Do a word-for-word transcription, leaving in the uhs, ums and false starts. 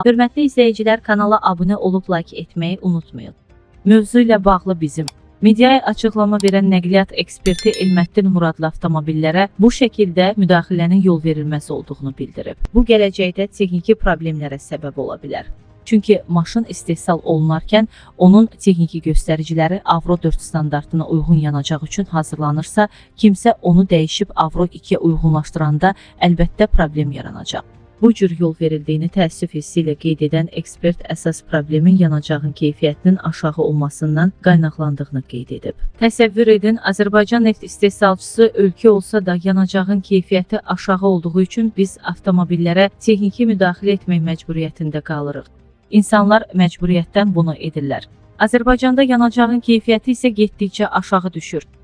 Hörmətli izləyicilər, kanala abunə olub like etməyi unutmayın. Mövzu ilə bağlı bizim mediaya açıqlama verən nəqliyyat eksperti Elməddin Muradlı avtomobillərə bu şəkildə müdaxilənin yol verilməsi olduğunu bildirib. Bu gələcəkdə texniki problemlərə səbəb ola bilər. Çünki maşın istehsal olunarkən onun texniki göstəriciləri Avro dörd standartına uyğun yanacaq üçün hazırlanırsa, kimsə onu dəyişib Avro ikiyə uyğunlaşdıranda əlbəttə problem yaranacaq. Bu cür yol verildiyini təəssüf hissi ilə qeyd edən ekspert əsas problemin yanacağın keyfiyyətinin aşağı olmasından qaynaqlandığını qeyd edib. Təsəvvür edin, Azərbaycan neft istehsalçısı ölkə olsa da yanacağın keyfiyyəti aşağı olduğu üçün biz avtomobillərə texniki müdaxilə etmək məcburiyyətində qalırıq. İnsanlar məcburiyyətdən bunu edirlər. Azərbaycanda yanacağın keyfiyyəti isə getdikcə aşağı düşür.